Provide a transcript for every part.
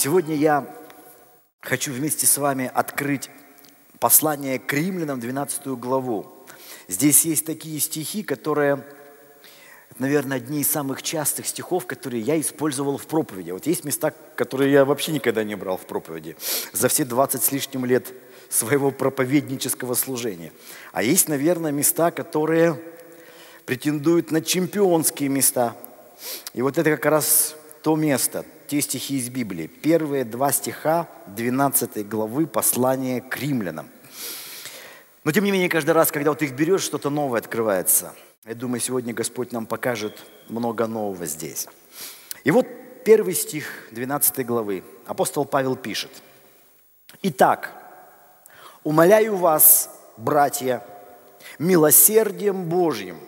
Сегодня я хочу вместе с вами открыть послание к Римлянам, 12 главу. Здесь есть такие стихи, которые, наверное, одни из самых частых стихов, которые я использовал в проповеди. Вот есть места, которые я вообще никогда не брал в проповеди за все 20 с лишним лет своего проповеднического служения. А есть, наверное, места, которые претендуют на чемпионские места. И вот это как раз то место, те стихи из Библии. Первые два стиха 12 главы послания к Римлянам. Но тем не менее, каждый раз, когда вот их берешь, что-то новое открывается. Я думаю, сегодня Господь нам покажет много нового здесь. И вот первый стих 12 главы. Апостол Павел пишет. «Итак, умоляю вас, братья, милосердием Божьим,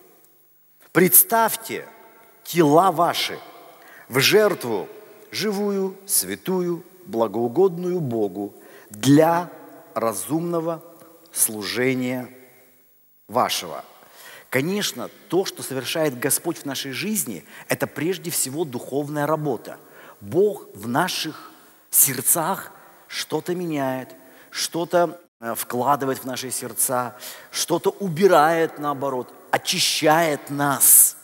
представьте тела ваши в жертву живую, святую, благоугодную Богу для разумного служения вашего». Конечно, то, что совершает Господь в нашей жизни, это прежде всего духовная работа. Бог в наших сердцах что-то меняет, что-то вкладывает в наши сердца, что-то убирает, наоборот, очищает нас.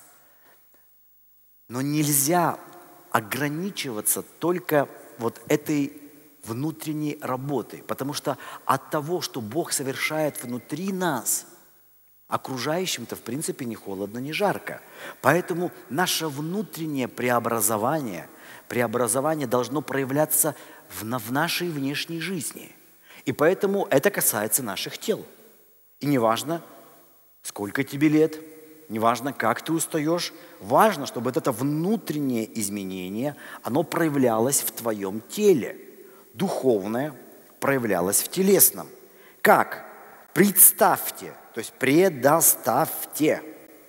Но нельзя ограничиваться только вот этой внутренней работой, потому что от того, что Бог совершает внутри нас, окружающим-то, в принципе, ни холодно, ни жарко. Поэтому наше внутреннее преобразование должно проявляться в нашей внешней жизни. И поэтому это касается наших тел. И неважно, сколько тебе лет, неважно, как ты устаешь, важно, чтобы это внутреннее изменение, оно проявлялось в твоем теле. Духовное проявлялось в телесном. Как? Представьте, то есть предоставьте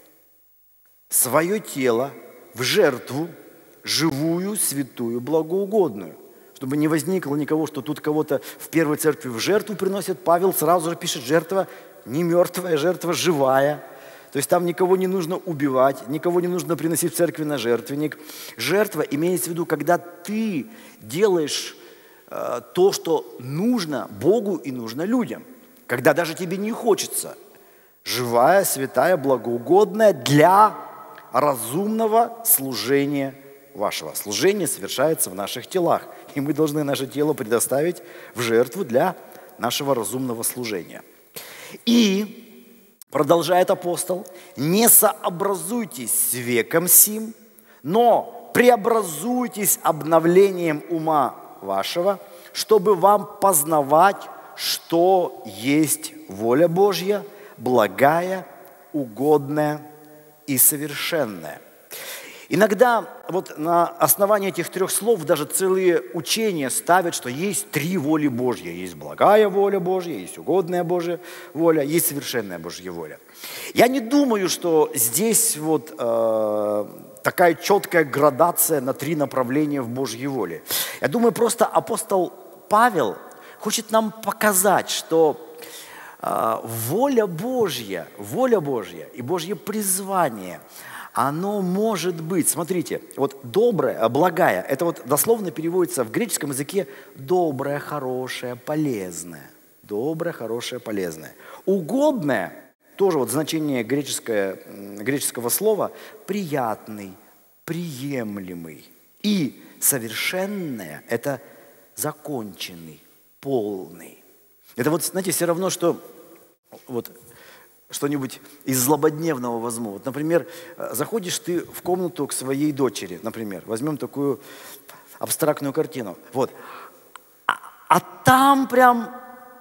свое тело в жертву живую, святую, благоугодную. Чтобы не возникло никого, что тут кого-то в первой церкви в жертву приносят. Павел сразу же пишет, жертва не мертвая, жертва живая. То есть там никого не нужно убивать, никого не нужно приносить в церкви на жертвенник. Жертва имеется в виду, когда ты делаешь то, что нужно Богу и нужно людям. Когда даже тебе не хочется. Живая, святая, благоугодная для разумного служения вашего. Служение совершается в наших телах. И мы должны наше тело предоставить в жертву для нашего разумного служения. И, продолжает апостол, не сообразуйтесь с веком сим, но преобразуйтесь обновлением ума вашего, чтобы вам познавать, что есть воля Божья, благая, угодная и совершенная. Иногда вот на основании этих трех слов даже целые учения ставят, что есть три воли Божьи. Есть благая воля Божья, есть угодная Божья воля, есть совершенная Божья воля. Я не думаю, что здесь вот такая четкая градация на три направления в Божьей воле. Я думаю, просто апостол Павел хочет нам показать, что воля Божья и Божье призвание, оно может быть, смотрите, вот добрая, благая, это вот дословно переводится в греческом языке доброе, хорошее, полезное. Доброе, хорошее, полезное. Угодное, тоже вот значение греческого слова, приятный, приемлемый. И совершенное – это законченный, полный. Это вот, знаете, все равно, что вот что-нибудь из злободневного возьму. Вот, например, заходишь ты в комнату к своей дочери, например, возьмем такую абстрактную картину. Вот. А там прям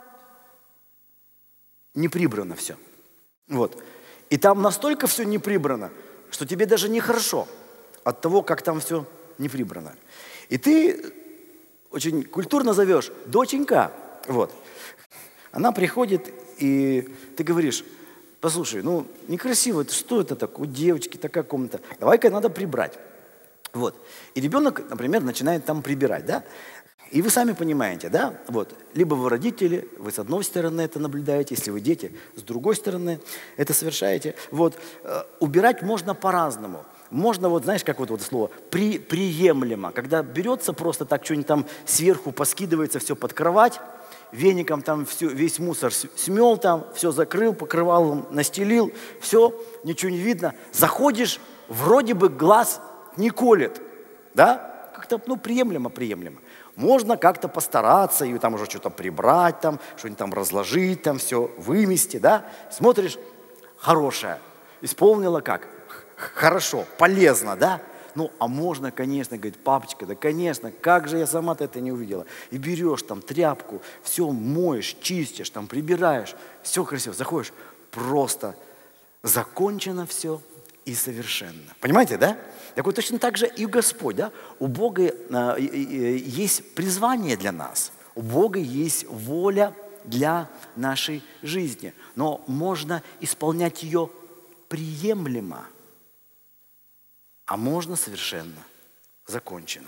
не прибрано все. Вот. И там настолько все не прибрано, что тебе даже нехорошо от того, как там все не прибрано. И ты очень культурно зовешь «доченька». Вот. Она приходит, и ты говоришь: послушай, ну некрасиво, что это такое, у девочки такая комната, давай-ка надо прибрать. Вот. И ребенок, например, начинает там прибирать, да? И вы сами понимаете, да? Вот. Либо вы родители, вы с одной стороны это наблюдаете, если вы дети, с другой стороны это совершаете. Вот. Убирать можно по-разному. можно, вот знаешь, как вот это слово, приемлемо, когда берется просто так, что-нибудь там сверху поскидывается, все под кровать, веником там весь мусор смел там, все закрыл, покрывалом настелил, все, ничего не видно. Заходишь, вроде бы глаз не колет, да? Как-то, приемлемо. Можно как-то постараться, и там уже что-то прибрать, там, что-нибудь там разложить, там все вымести, да? Смотришь, хорошее, исполнила как? Хорошо, полезно, да? А можно, конечно, говорит, папочка, да, конечно, как же я сама-то это не увидела. И берешь там тряпку, все моешь, чистишь, там прибираешь, все красиво, заходишь, просто закончено все и совершенно. Понимаете, да? Так вот точно так же и Господь, да? У Бога есть призвание для нас, у Бога есть воля для нашей жизни, но можно исполнять ее приемлемо, а можно совершенно закончено.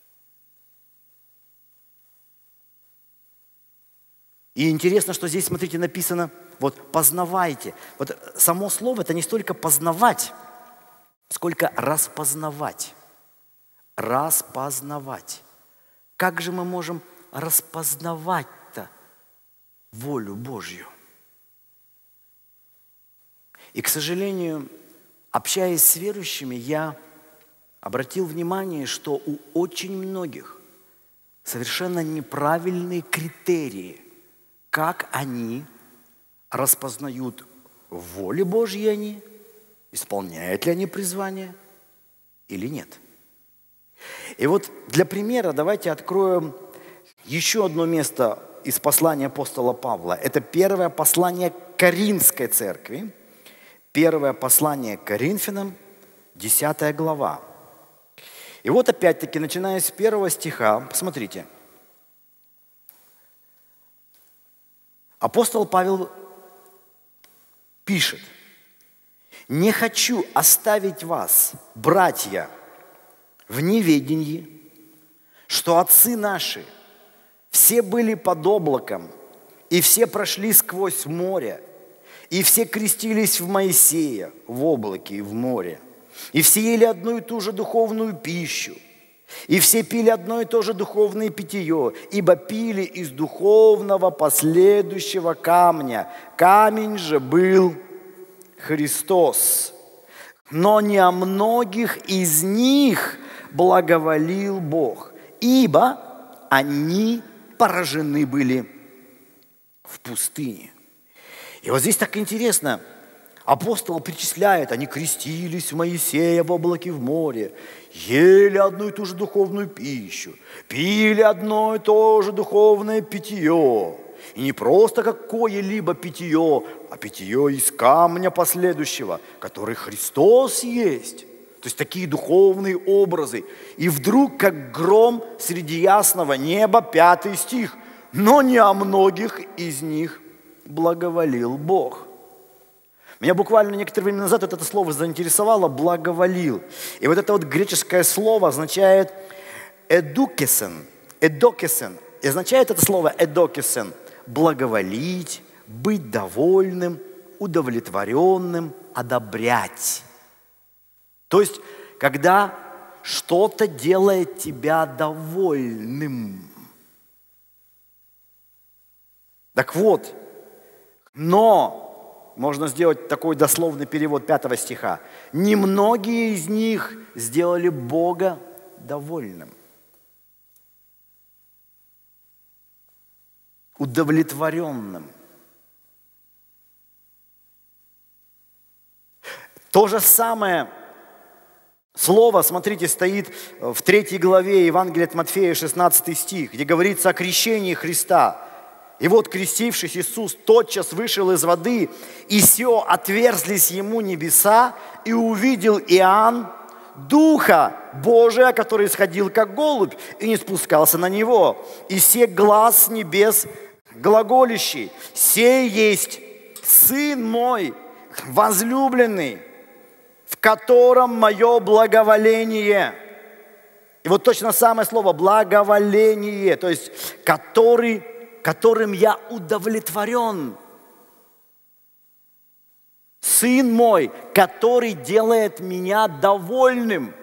И интересно, что здесь, смотрите, написано, вот познавайте. Вот само слово это не столько познавать, сколько распознавать. Распознавать. Как же мы можем распознавать-то волю Божью? И, к сожалению, общаясь с верующими, я обратил внимание, что у очень многих совершенно неправильные критерии, как они распознают волю Божью они, исполняют ли они призвание или нет. И вот для примера давайте откроем еще одно место из послания апостола Павла. Это первое послание к Коринфской церкви, первое послание к Коринфянам, 10 глава. И вот опять-таки, начиная с 1 стиха, посмотрите. Апостол Павел пишет: «Не хочу оставить вас, братья, в неведении, что отцы наши все были под облаком, и все прошли сквозь море, и все крестились в Моисея, в облаке и в море, и все ели одну и ту же духовную пищу, и все пили одно и то же духовное питье, ибо пили из духовного последующего камня. Камень же был Христос. Но не о многих из них благоволил Бог, ибо они поражены были в пустыне». И вот здесь так интересно. Апостол перечисляет, они крестились в Моисея в облаке в море, ели одну и ту же духовную пищу, пили одно и то же духовное питье. И не просто какое-либо питье, а питье из камня последующего, который Христос есть. То есть такие духовные образы. И вдруг, как гром среди ясного неба, 5 стих. «Но не о многих из них благоволил Бог». Меня буквально некоторое время назад это слово заинтересовало, благоволил. И вот это вот греческое слово означает эдокесен. И означает это слово эдокесен благоволить, быть довольным, удовлетворенным, одобрять. То есть, когда что-то делает тебя довольным. Так вот, но можно сделать такой дословный перевод 5 стиха. Немногие из них сделали Бога довольным, удовлетворенным. То же самое слово, смотрите, стоит в 3 главе Евангелия от Матфея, 16 стих, где говорится о крещении Христа. И вот, крестившись, Иисус тотчас вышел из воды, и сё отверзлись ему небеса, и увидел Иоанн Духа Божия, который сходил как голубь, и не спускался на него. И сей глас с небес глаголящий: «Сей есть Сын мой, возлюбленный, в котором мое благоволение». И вот точно самое слово благоволение, то есть которым я удовлетворен. Сын мой, который делает меня довольным.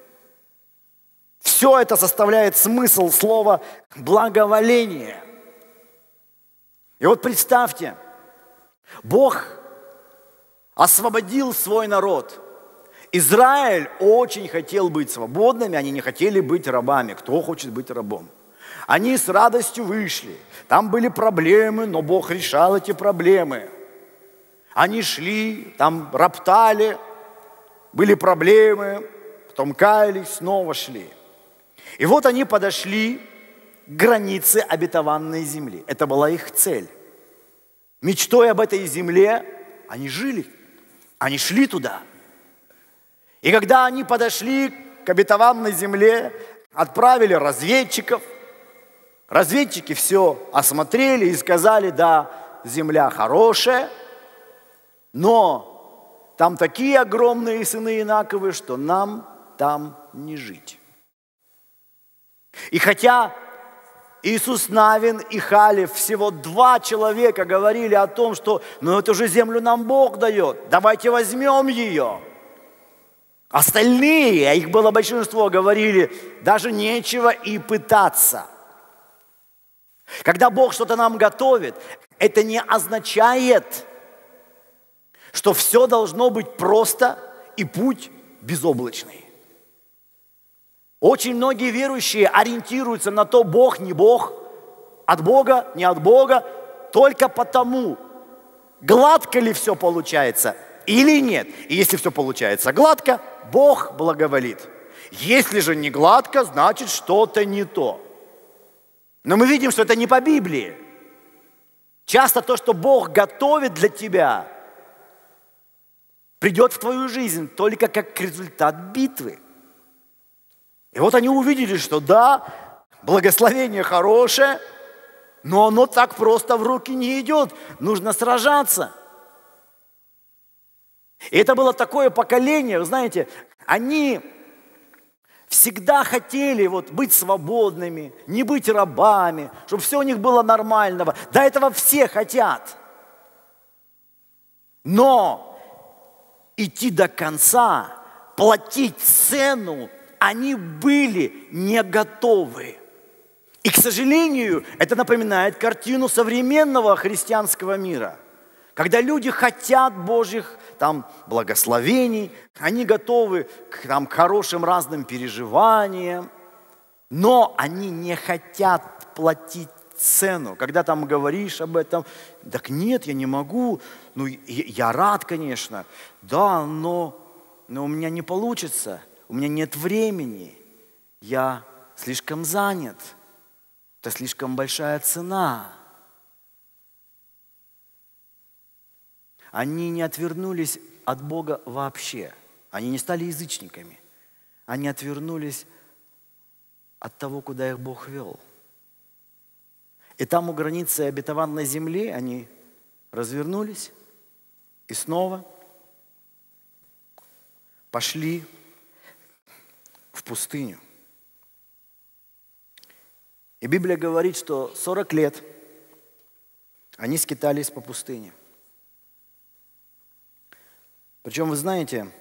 Все это составляет смысл слова благоволение. И вот представьте, Бог освободил свой народ. Израиль очень хотел быть свободными, они не хотели быть рабами. Кто хочет быть рабом? Они с радостью вышли. Там были проблемы, но Бог решал эти проблемы. Они шли, там роптали, были проблемы, потом каялись, снова шли. И вот они подошли к границе обетованной земли. Это была их цель. Мечтой об этой земле они жили, они шли туда. И когда они подошли к обетованной земле, отправили разведчиков, разведчики все осмотрели и сказали: да, земля хорошая, но там такие огромные сыны Инаковы, что нам там не жить. И хотя Иисус Навин и Халев, всего 2 человека, говорили о том, что эту же землю нам Бог дает, давайте возьмем ее. Остальные, а их было большинство, говорили: даже нечего и пытаться. Когда Бог что-то нам готовит, это не означает, что все должно быть просто и путь безоблачный. Очень многие верующие ориентируются на то, Бог, не Бог, от Бога, не от Бога, только потому, гладко ли все получается или нет. И если все получается гладко, Бог благоволит. Если же не гладко, значит что-то не то. Но мы видим, что это не по Библии. Часто то, что Бог готовит для тебя, придет в твою жизнь только как результат битвы. И вот они увидели, что да, благословение хорошее, но оно так просто в руки не идет. Нужно сражаться. И это было такое поколение, вы знаете, они всегда хотели быть свободными, не быть рабами, чтобы все у них было нормального. До этого все хотят. Но идти до конца, платить цену, они были не готовы. И, к сожалению, это напоминает картину современного христианского мира. Когда люди хотят Божьих благословений, они готовы к хорошим разным переживаниям, но они не хотят платить цену. Когда говоришь об этом: так нет, я не могу, я рад, конечно, да, но у меня не получится. У меня нет времени, я слишком занят, это слишком большая цена. Они не отвернулись от Бога вообще, они не стали язычниками, они отвернулись от того, куда их Бог вел. И там у границы обетованной земли они развернулись и снова пошли в пустыню. И Библия говорит, что 40 лет они скитались по пустыне. Причем, вы знаете,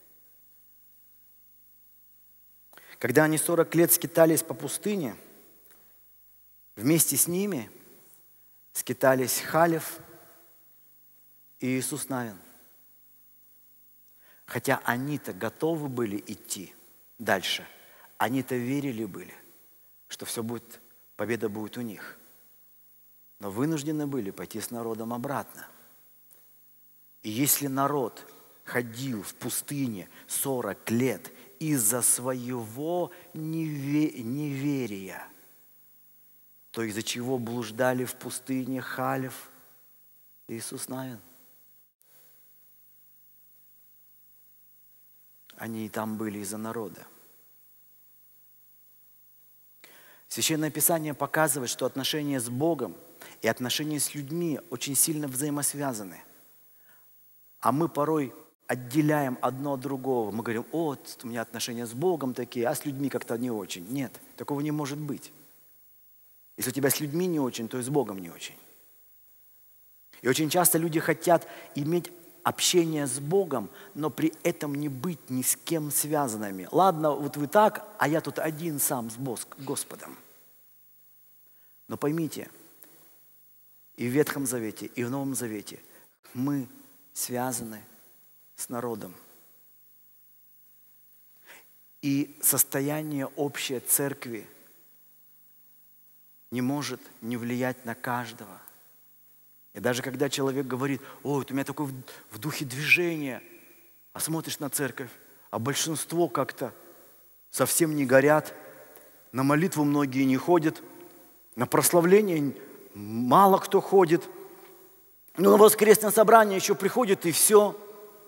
когда они 40 лет скитались по пустыне, вместе с ними скитались Халев и Иисус Навин. Хотя они-то готовы были идти дальше. Они-то верили были, что победа будет у них. Но вынуждены были пойти с народом обратно. И если народ ходил в пустыне 40 лет из-за своего неверия, то из-за чего блуждали в пустыне Халев и Иисус Навин? Они и там были из-за народа. Священное Писание показывает, что отношения с Богом и отношения с людьми очень сильно взаимосвязаны. А мы порой отделяем одно от другого. Мы говорим: у меня отношения с Богом такие, а с людьми как-то не очень. Нет, такого не может быть. Если у тебя с людьми не очень, то и с Богом не очень. И очень часто люди хотят иметь общение с Богом, но при этом не быть ни с кем связанными. Ладно, вот вы так, а я тут один сам с Господом. Но поймите, и в Ветхом Завете, и в Новом Завете мы связаны с народом. И состояние общей церкви не может не влиять на каждого. И даже когда человек говорит: ой, вот у меня такое в духе движения, а смотришь на церковь, а большинство как-то совсем не горят, на молитву многие не ходят, на прославление мало кто ходит, но на воскресное собрание еще приходит и все.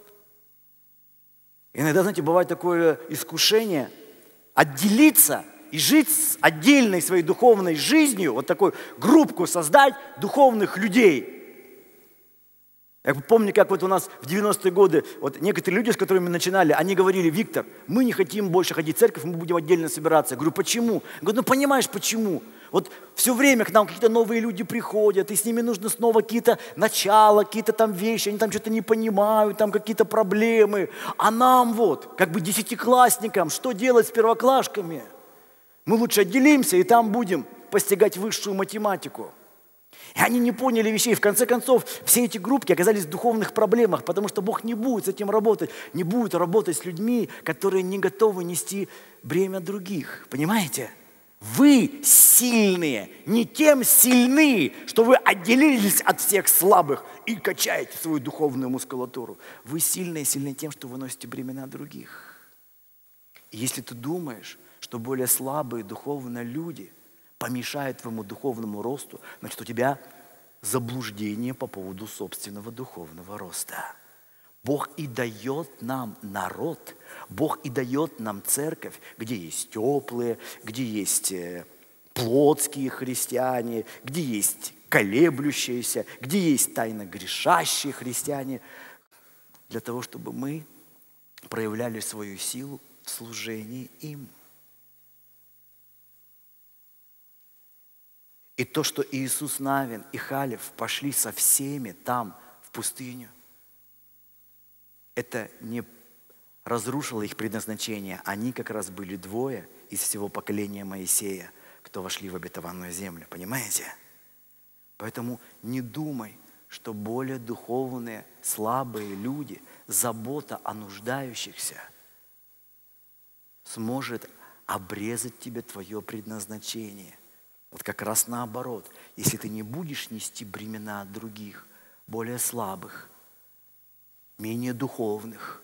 Иногда, знаете, бывает такое искушение отделиться и жить с отдельной своей духовной жизнью, вот такую группку создать духовных людей. Я помню, как вот у нас в 90-е годы, вот некоторые люди, с которыми мы начинали, они говорили: Виктор, мы не хотим больше ходить в церковь, мы будем отдельно собираться. Я говорю: почему? Я говорю: ну понимаешь, почему? Вот все время к нам какие-то новые люди приходят, и с ними нужно снова какие-то начала, какие-то там вещи, они там что-то не понимают, там какие-то проблемы. А нам вот, как бы десятиклассникам, что делать с первоклашками? Мы лучше отделимся, и там будем постигать высшую математику. И они не поняли вещей. В конце концов, все эти группки оказались в духовных проблемах, потому что Бог не будет с этим работать, не будет работать с людьми, которые не готовы нести бремя других. Понимаете? Вы сильные, не тем сильны, что вы отделились от всех слабых и качаете свою духовную мускулатуру. Вы сильные тем, что вы носите бремена других. И если ты думаешь, что более слабые духовно люди помешают твоему духовному росту, значит, у тебя заблуждение по поводу собственного духовного роста. Бог и дает нам народ, Бог и дает нам церковь, где есть теплые, где есть плотские христиане, где есть колеблющиеся, где есть тайно грешащие христиане, для того, чтобы мы проявляли свою силу в служении им. И то, что Иисус Навин и Халев пошли со всеми там, в пустыню, это не разрушило их предназначение. Они как раз были двое из всего поколения Моисея, кто вошли в обетованную землю. Понимаете? Поэтому не думай, что более духовные, слабые люди, забота о нуждающихся сможет обрезать тебе твое предназначение. Вот как раз наоборот. Если ты не будешь нести бремена от других, более слабых, менее духовных,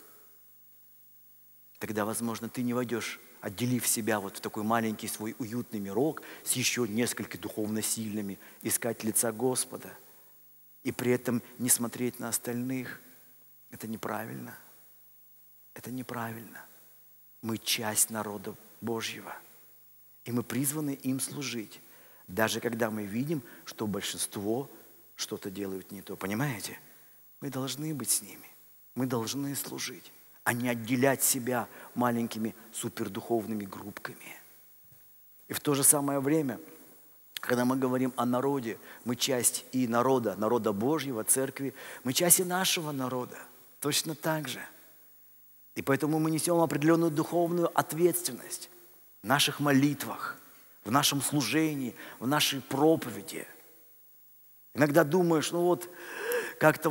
тогда, возможно, ты не войдешь, отделив себя вот в такой маленький свой уютный мирок с еще несколькими духовно сильными, искать лица Господа и при этом не смотреть на остальных. Это неправильно. Это неправильно. Мы часть народа Божьего, и мы призваны им служить. Даже когда мы видим, что большинство что-то делают не то. Понимаете? Мы должны быть с ними. Мы должны служить, а не отделять себя маленькими супердуховными группками. И в то же самое время, когда мы говорим о народе, мы часть и народа Божьего, церкви, мы часть и нашего народа. Точно так же. И поэтому мы несем определенную духовную ответственность в наших молитвах, в нашем служении, в нашей проповеди. Иногда думаешь, ну вот как-то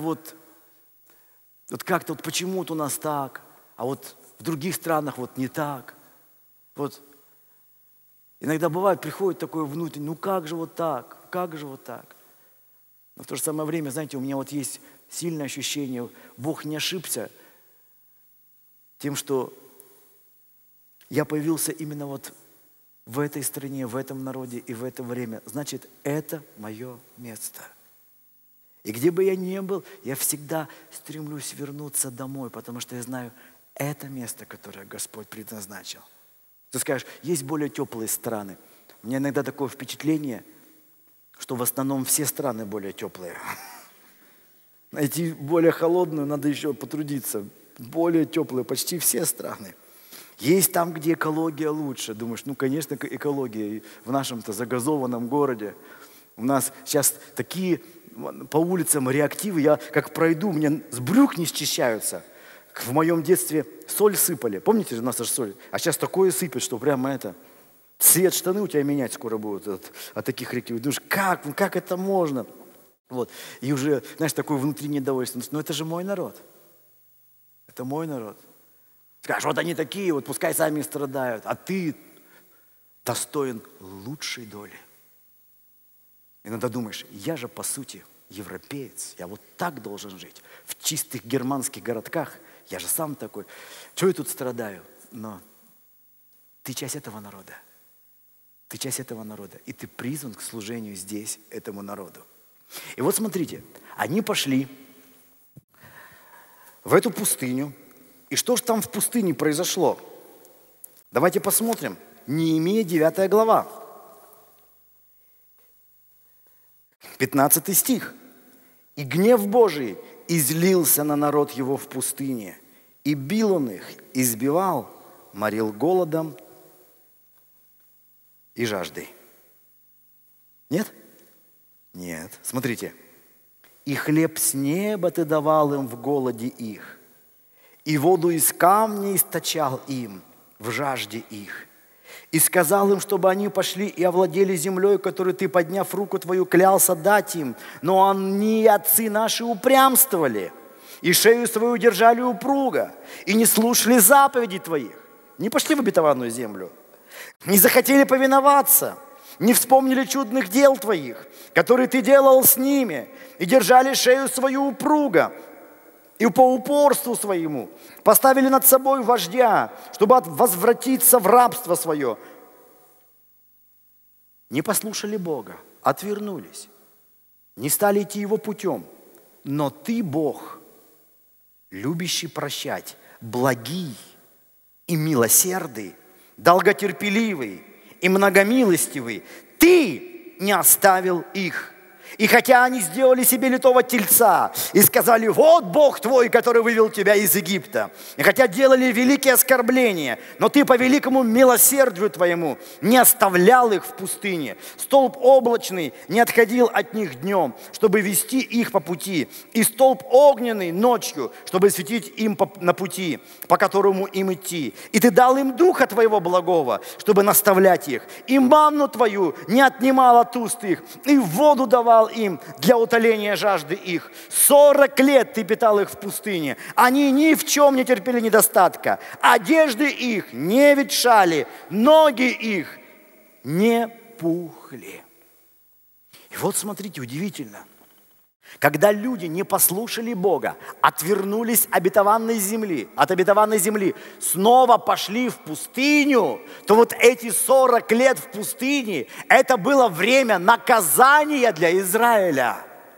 почему-то у нас так, а вот в других странах вот не так. Вот иногда бывает, приходит такое внутреннее, ну как же вот так, как же вот так. Но в то же самое время, знаете, у меня вот есть сильное ощущение, Бог не ошибся тем, что я появился именно вот в этой стране, в этом народе и в это время. Значит, это мое место. И где бы я ни был, я всегда стремлюсь вернуться домой, потому что я знаю, это место, которое Господь предназначил. Ты скажешь, есть более теплые страны. У меня иногда такое впечатление, что в основном все страны более теплые. Найти более холодную надо еще потрудиться. Более теплые почти все страны. Есть там, где экология лучше. Думаешь, ну, конечно, экология в нашем-то загазованном городе. У нас сейчас такие по улицам реактивы, я как пройду, мне с брюк не счищаются. В моем детстве соль сыпали. Помните, у нас же соль? А сейчас такое сыпят, что прямо это... Цвет штаны у тебя менять скоро будут от таких реактивов. Думаешь, как это можно? Вот. И уже, знаешь, такое внутреннее недовольство. Но это же мой народ. Это мой народ. Скажешь, вот они такие, вот пускай сами страдают, а ты достоин лучшей доли. Иногда думаешь, я же по сути европеец, я вот так должен жить. В чистых германских городках, я же сам такой. Чего я тут страдаю? Но ты часть этого народа. Ты часть этого народа. И ты призван к служению здесь, этому народу. И вот смотрите, они пошли в эту пустыню. И что же там в пустыне произошло? Давайте посмотрим. Неемия 9 глава. 15 стих. «И гнев Божий излился на народ его в пустыне, и бил он их, избивал, морил голодом и жаждой». Нет? Нет. Смотрите. «И хлеб с неба ты давал им в голоде их, и воду из камня источал им в жажде их. И сказал им, чтобы они пошли и овладели землей, которую ты, подняв руку твою, клялся дать им. Но они, отцы наши, упрямствовали, и шею свою держали упруго, и не слушали заповедей твоих, не пошли в обетованную землю, не захотели повиноваться, не вспомнили чудных дел твоих, которые ты делал с ними, и держали шею свою упруго, и по упорству своему поставили над собой вождя, чтобы возвратиться в рабство свое. Не послушали Бога, отвернулись, не стали идти Его путем. Но Ты, Бог, любящий прощать, благий и милосердный, долготерпеливый и многомилостивый, Ты не оставил их. И хотя они сделали себе литого тельца и сказали, вот Бог твой, который вывел тебя из Египта, и хотя делали великие оскорбления, но ты по великому милосердию твоему не оставлял их в пустыне. Столб облачный не отходил от них днем, чтобы вести их по пути, и столб огненный ночью, чтобы светить им на пути, по которому им идти. И ты дал им духа твоего благого, чтобы наставлять их, и манну твою не отнимал от уст их, и воду давал им для утоления жажды их. 40 лет ты питал их в пустыне. Они ни в чем не терпели недостатка. Одежды их не ветшали, ноги их не пухли. И вот смотрите, удивительно. Когда люди не послушали Бога, отвернулись от обетованной земли, снова пошли в пустыню, то вот эти 40 лет в пустыне, это было время наказания для Израиля.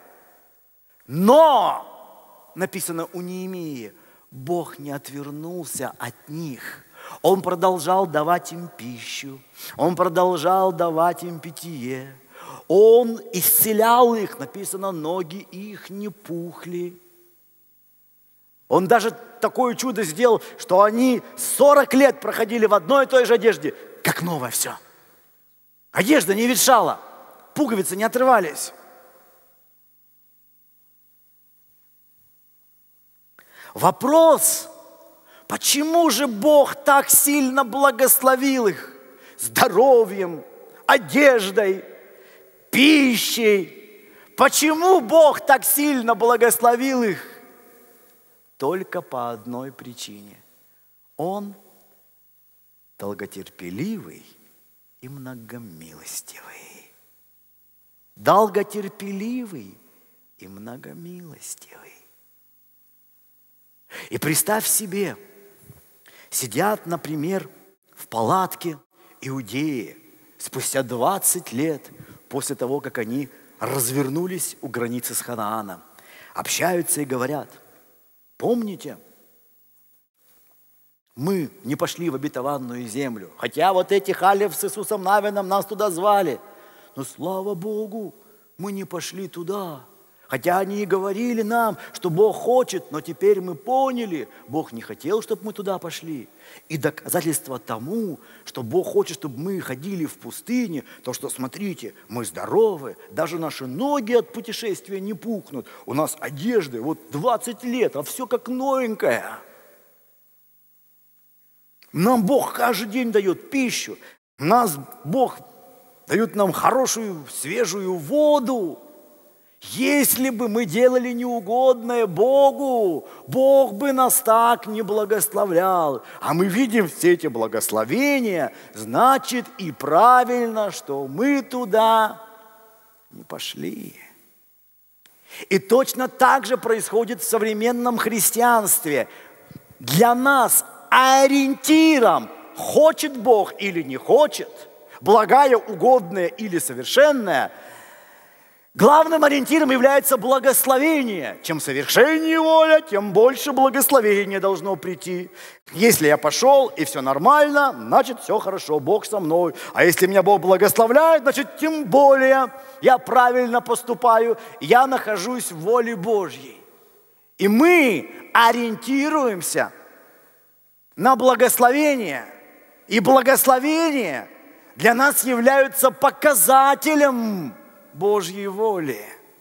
Но, написано у Неемии, Бог не отвернулся от них. Он продолжал давать им пищу, Он продолжал давать им питье. Он исцелял их, написано, ноги их не пухли. Он даже такое чудо сделал, что они 40 лет проходили в одной и той же одежде, как новое все. Одежда не ветшала, пуговицы не отрывались. Вопрос, почему же Бог так сильно благословил их здоровьем, одеждой, пищей? Почему Бог так сильно благословил их? Только по одной причине. Он долготерпеливый и многомилостивый. Долготерпеливый и многомилостивый. И представь себе, сидят, например, в палатке иудеи спустя 20 лет после того, как они развернулись у границы с Ханааном, общаются и говорят, помните, мы не пошли в обетованную землю, хотя вот эти халев с Иисусом Навином нас туда звали, но слава Богу, мы не пошли туда. Хотя они и говорили нам, что Бог хочет, но теперь мы поняли, Бог не хотел, чтобы мы туда пошли. И доказательство тому, что Бог хочет, чтобы мы ходили в пустыне, то, что, смотрите, мы здоровы, даже наши ноги от путешествия не пухнут. У нас одежды, вот 20 лет, а все как новенькое. Нам Бог каждый день дает пищу. Бог дает нам хорошую, свежую воду. Если бы мы делали неугодное Богу, Бог бы нас так не благословлял. А мы видим все эти благословения, значит и правильно, что мы туда не пошли. И точно так же происходит в современном христианстве. Для нас ориентиром, хочет Бог или не хочет, благая, угодная или совершенная, главным ориентиром является благословение. Чем совершеннее воля, тем больше благословения должно прийти. Если я пошел и все нормально, значит все хорошо, Бог со мной. А если меня Бог благословляет, значит тем более я правильно поступаю, я нахожусь в воле Божьей. И мы ориентируемся на благословение. И благословение для нас являются показателем Божьей воли.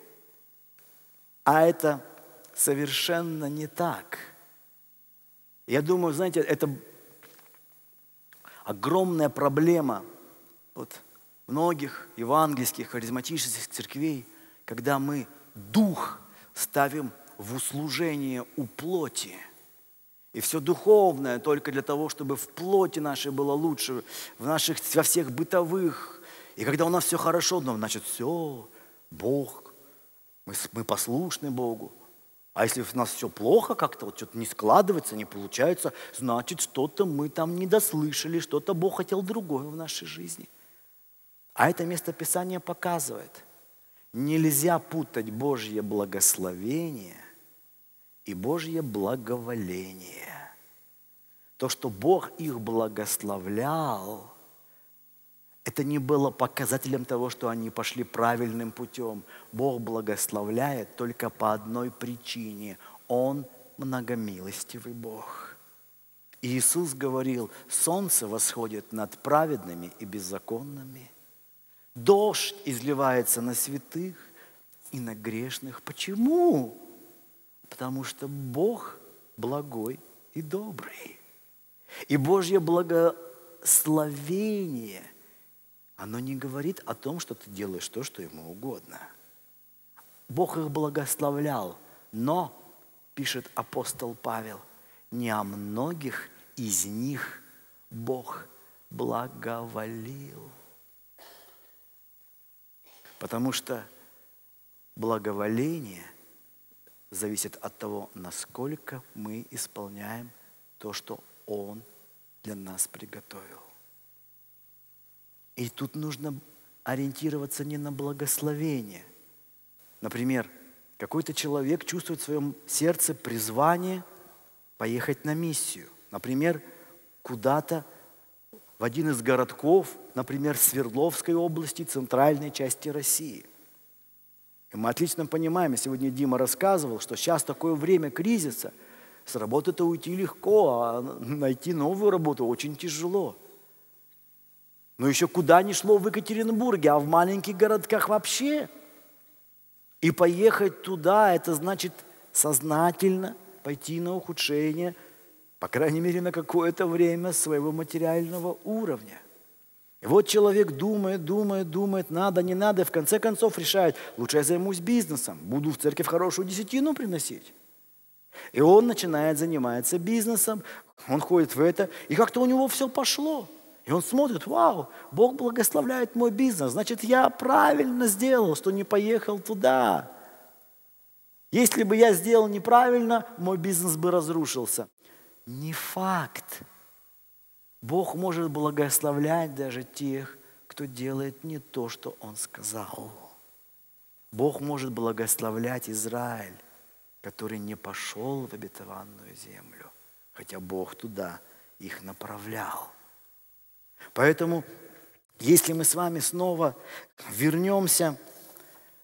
А это совершенно не так. Я думаю, знаете, это огромная проблема вот многих евангельских, харизматических церквей, когда мы дух ставим в услужение у плоти. И все духовное только для того, чтобы в плоти нашей было лучше, во всех бытовых. И когда у нас все хорошо, значит, все, Бог, мы послушны Богу. А если у нас все плохо, как-то вот что-то не складывается, не получается, значит, что-то мы там не дослышали, что-то Бог хотел другое в нашей жизни. А это место Писания показывает. Нельзя путать Божье благословение и Божье благоволение. То, что Бог их благословлял, это не было показателем того, что они пошли правильным путем. Бог благословляет только по одной причине. Он многомилостивый Бог. И Иисус говорил, солнце восходит над праведными и беззаконными. Дождь изливается на святых и на грешных. Почему? Потому что Бог благой и добрый. И Божье благословение, оно не говорит о том, что ты делаешь то, что ему угодно. Бог их благословлял, но, пишет апостол Павел, не о многих из них Бог благоволил. Потому что благоволение зависит от того, насколько мы исполняем то, что Он для нас приготовил. И тут нужно ориентироваться не на благословение. Например, какой-то человек чувствует в своем сердце призвание поехать на миссию. Например, куда-то в один из городков, например, Свердловской области, центральной части России. И мы отлично понимаем, сегодня Дима рассказывал, что сейчас такое время кризиса, с работы-то уйти легко, а найти новую работу очень тяжело. Но еще куда ни шло в Екатеринбурге, а в маленьких городках вообще. И поехать туда, это значит сознательно пойти на ухудшение, по крайней мере, на какое-то время своего материального уровня. И вот человек думает, надо, не надо, и в конце концов решает, лучше я займусь бизнесом, буду в церковь хорошую десятину приносить. И он начинает заниматься бизнесом, он ходит в это, и как-то у него все пошло. И он смотрит, вау, Бог благословляет мой бизнес, значит, я правильно сделал, что не поехал туда. Если бы я сделал неправильно, мой бизнес бы разрушился. Не факт. Бог может благословлять даже тех, кто делает не то, что Он сказал. Бог может благословлять Израиль, который не пошел в обетованную землю, хотя Бог туда их направлял. Поэтому, если мы с вами снова вернемся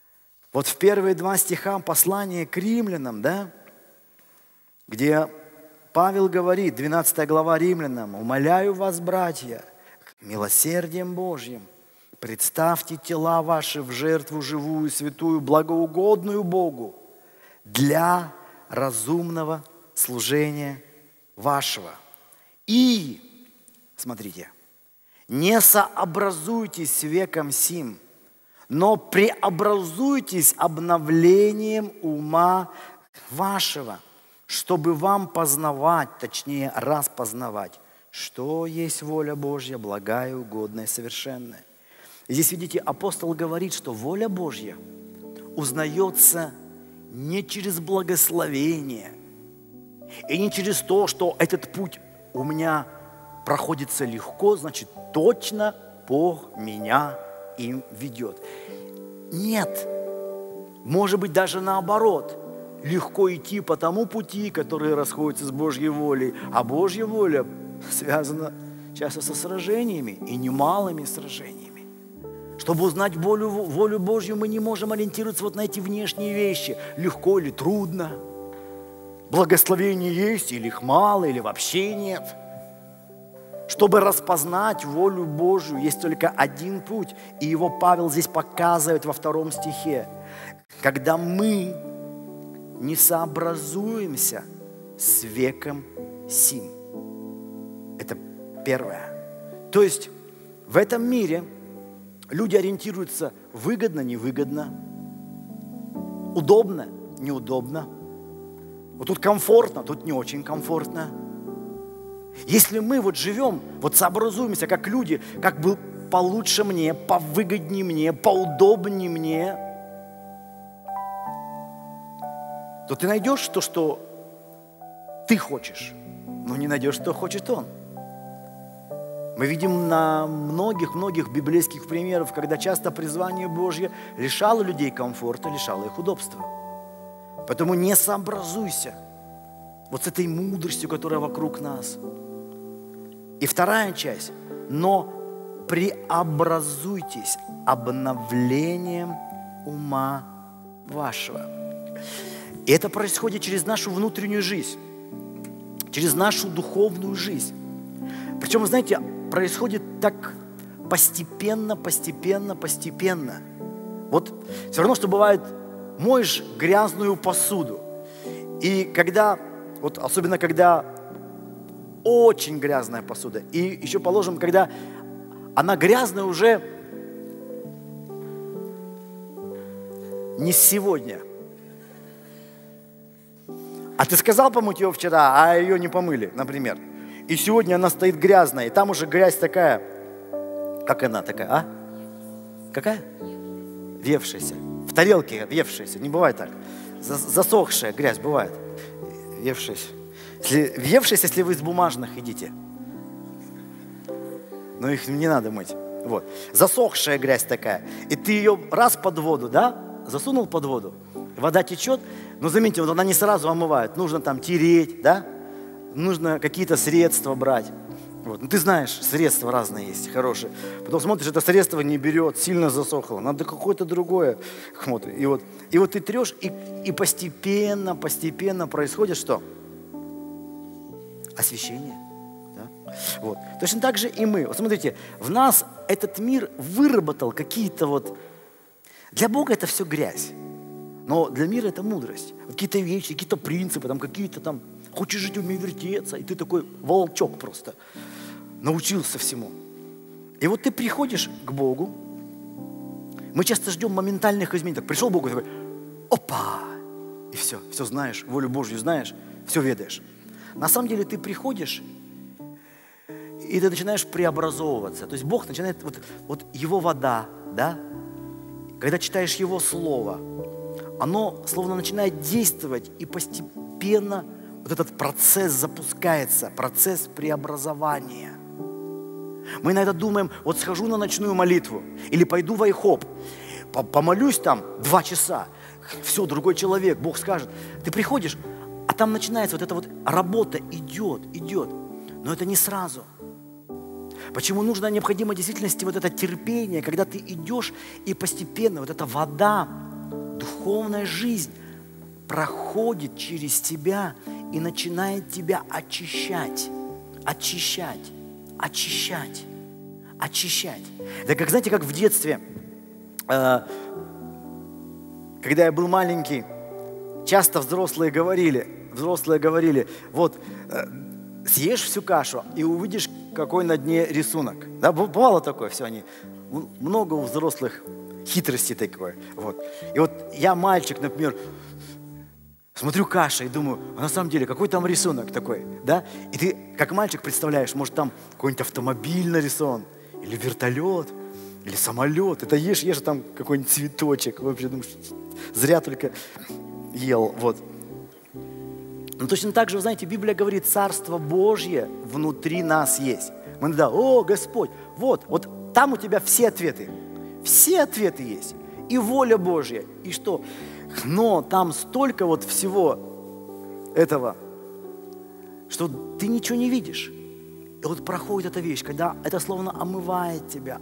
Вот в первые 2 стиха послания к римлянам, да, где Павел говорит, 12 глава Римлянам: «Умоляю вас, братья, милосердием Божьим, представьте тела ваши в жертву живую, святую, благоугодную Богу для разумного служения вашего. И, смотрите, не сообразуйтесь с веком сим, но преобразуйтесь обновлением ума вашего, чтобы вам познавать, точнее распознавать, что есть воля Божья, благая, угодная, совершенная». И здесь, видите, апостол говорит, что воля Божья узнается не через благословение и не через то, что этот путь у меня проходится легко, значит, точно Бог меня им ведет. Нет, может быть, даже наоборот. Легко идти по тому пути, который расходится с Божьей волей, а Божья воля связана часто со сражениями, и немалыми сражениями. Чтобы узнать волю Божью, мы не можем ориентироваться вот на эти внешние вещи. Легко или трудно. Благословение есть, или их мало, или вообще нет. Чтобы распознать волю Божью, есть только один путь. И его Павел здесь показывает во 2 стихе. Когда мы не сообразуемся с веком сим. Это первое. То есть в этом мире люди ориентируются выгодно, невыгодно, удобно, неудобно. Вот тут комфортно, тут не очень комфортно. Если мы вот живем, вот сообразуемся как люди, как бы получше мне, повыгоднее мне, поудобнее мне, то ты найдешь то, что ты хочешь, но не найдешь, что хочет он. Мы видим на многих библейских примерах, когда часто призвание Божье лишало людей комфорта, лишало их удобства. Поэтому не сообразуйся вот с этой мудростью, которая вокруг нас. И вторая часть. Но преобразуйтесь обновлением ума вашего. И это происходит через нашу внутреннюю жизнь, через нашу духовную жизнь. Причем, знаете, происходит так постепенно. Вот все равно, что бывает, моешь грязную посуду. И когда, вот особенно когда очень грязная посуда, и еще положим, когда она грязная уже не сегодня. А ты сказал помыть ее вчера, а ее не помыли, например. И сегодня она стоит грязная, и там уже грязь такая, как она такая, а? Какая? Въевшаяся. В тарелке въевшаяся, не бывает так. Засохшая грязь бывает. Въевшаяся. Въевшаяся, если вы из бумажных едите. Но их не надо мыть. Вот. Засохшая грязь такая. И ты ее раз под воду, да? Засунул под воду. Вода течет. Но заметьте, вот она не сразу омывает. Нужно там тереть, да? Нужно какие-то средства брать. Вот. Ну, ты знаешь, средства разные есть, хорошие. Потом смотришь, это средство не берет, сильно засохло. Надо какое-то другое. Вот. И вот ты трешь, и постепенно происходит что? Освящение. Да? Вот. Точно так же и мы. Вот смотрите, в нас этот мир выработал какие-то вот... Для Бога это все грязь. Но для мира это мудрость. Какие-то вещи, какие-то принципы, там, какие-то там... Хочешь жить, умей вертеться, и ты такой волчок просто. Научился всему. И вот ты приходишь к Богу. Мы часто ждем моментальных изменений. Так пришел Бог и такой, опа! И все знаешь, волю Божью знаешь, все ведаешь. На самом деле ты приходишь, и ты начинаешь преобразовываться. То есть Бог начинает, вот Его вода, да? Когда читаешь Его Слово, оно словно начинает действовать, и постепенно вот этот процесс запускается, процесс преобразования. Мы иногда думаем, вот схожу на ночную молитву, или пойду в айхоп, помолюсь там 2 часа, все, другой человек, Бог скажет. Ты приходишь, а там начинается вот эта вот работа, идет. Но это не сразу. Почему нужно, необходимо в действительности вот это терпение, когда ты идешь, и постепенно вот эта вода Духовная жизнь проходит через тебя и начинает тебя очищать. Очищать. Очищать. Очищать. Это как, знаете, как в детстве, когда я был маленький, часто взрослые говорили, вот, съешь всю кашу и увидишь, какой на дне рисунок. Да, бывало такое все, много у взрослых хитростей такое. Вот. И вот я мальчик, например, смотрю каша и думаю, а на самом деле, какой там рисунок такой, да? И ты, как мальчик, представляешь, может, там какой-нибудь автомобиль нарисован, или вертолет, или самолет. Это ешь, а там какой-нибудь цветочек. Вообще думаешь, зря только ел, вот. Но точно так же, вы знаете, Библия говорит, Царство Божье внутри нас есть. Мы иногда, о, Господь, вот там у тебя все ответы есть. И воля Божья, и что? Но там столько вот всего этого, что ты ничего не видишь. И вот проходит эта вещь, когда это словно омывает тебя.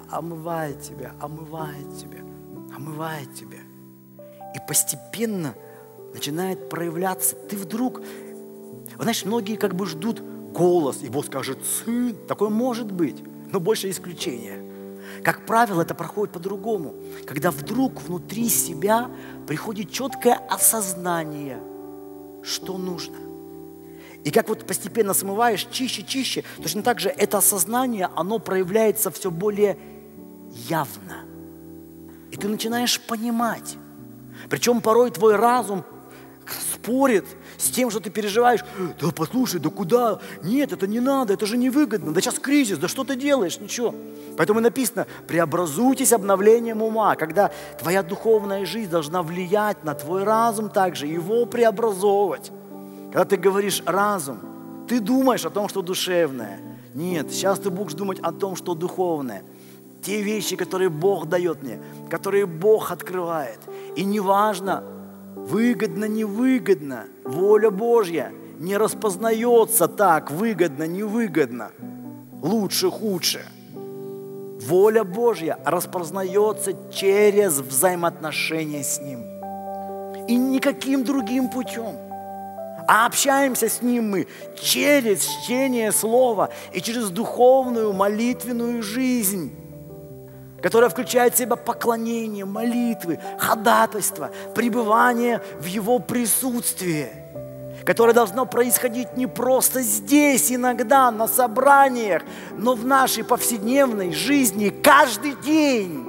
И постепенно начинает проявляться. Ты вдруг, вы знаешь, многие как бы ждут голос, и Бог скажет, сын, такое может быть, но больше исключения. Как правило, это проходит по-другому, когда вдруг внутри себя приходит четкое осознание, что нужно. И как вот постепенно смываешь, чище, точно так же это осознание, оно проявляется все более явно. И ты начинаешь понимать. Причем порой твой разум спорит с тем, что ты переживаешь. Да послушай, да куда? Нет, это не надо, это же невыгодно. Да сейчас кризис, да что ты делаешь? Ничего. Поэтому написано, преобразуйтесь обновлением ума, когда твоя духовная жизнь должна влиять на твой разум также, его преобразовывать. Когда ты говоришь разум, ты думаешь о том, что душевное. Нет, сейчас ты будешь думать о том, что духовное. Те вещи, которые Бог дает мне, которые Бог открывает. И неважно, выгодно, невыгодно, воля Божья не распознается так, выгодно, невыгодно, лучше, худше. Воля Божья распознается через взаимоотношения с Ним. И никаким другим путем. А общаемся с Ним мы через чтение Слова и через духовную молитвенную жизнь, которая включает в себя поклонение, молитвы, ходатайство, пребывание в Его присутствии, которое должно происходить не просто здесь, иногда, на собраниях, но в нашей повседневной жизни каждый день.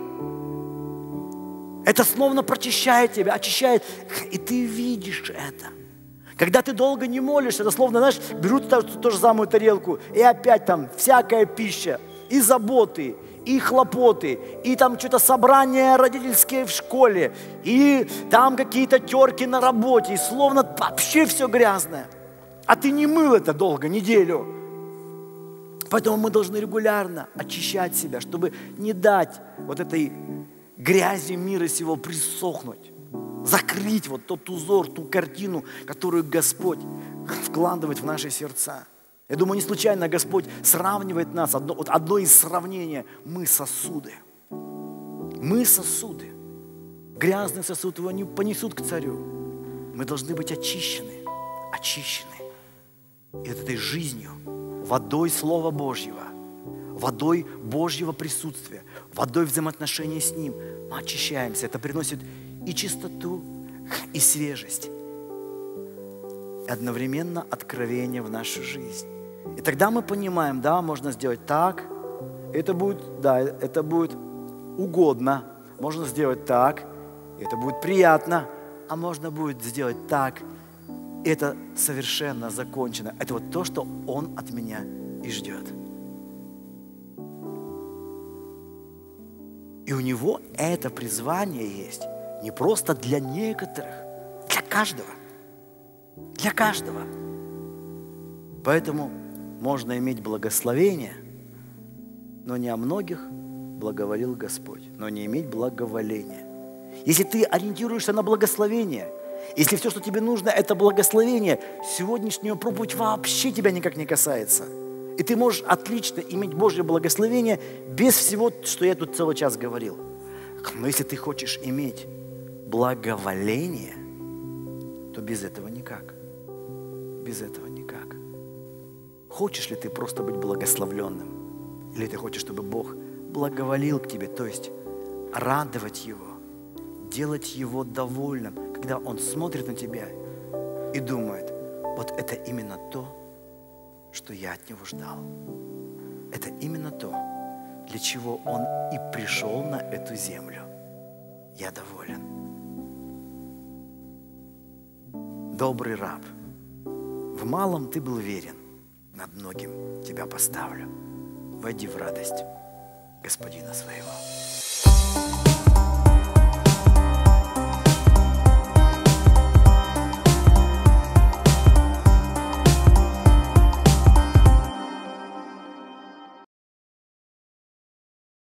Это словно прочищает тебя, очищает, и ты видишь это. Когда ты долго не молишься, это словно, знаешь, берут ту же самую тарелку, и опять там всякая пища, и заботы, и хлопоты, и там что-то собрания родительские в школе, и там какие-то терки на работе, и словно вообще все грязное. А ты не мыл это долго, неделю. Поэтому мы должны регулярно очищать себя, чтобы не дать вот этой грязи мира сего присохнуть. Закрыть вот тот узор, ту картину, которую Господь вкладывает в наши сердца. Я думаю, не случайно Господь сравнивает нас, одно из сравнений, мы сосуды. Мы сосуды. Грязный сосуд его не понесут к царю. Мы должны быть очищены. И этой жизнью, водой Слова Божьего, водой Божьего присутствия, водой взаимоотношений с Ним, мы очищаемся. Это приносит и чистоту, и свежесть, и одновременно откровение в нашу жизнь. И тогда мы понимаем, да, можно сделать так, это будет угодно, можно сделать так, это будет приятно, а можно будет сделать так, это совершенно закончено. Это вот то, что Он от меня и ждет. И у Него это призвание есть не просто для некоторых, для каждого. Для каждого. Поэтому можно иметь благословение, но не о многих благоволил Господь, но не иметь благоволения. Если ты ориентируешься на благословение, если все, что тебе нужно, это благословение, сегодняшняя проповедь вообще тебя никак не касается. И ты можешь отлично иметь Божье благословение без всего, что я тут целый час говорил. Но если ты хочешь иметь благоволение, то без этого никак. Без этого никак. Хочешь ли ты просто быть благословленным? Или ты хочешь, чтобы Бог благоволил к тебе, то есть радовать Его, делать Его довольным, когда Он смотрит на тебя и думает, вот это именно то, что я от Него ждал. Это именно то, для чего Он и пришел на эту землю. Я доволен. Добрый раб, в малом ты был верен, над многим тебя поставлю. Войди в радость Господина своего.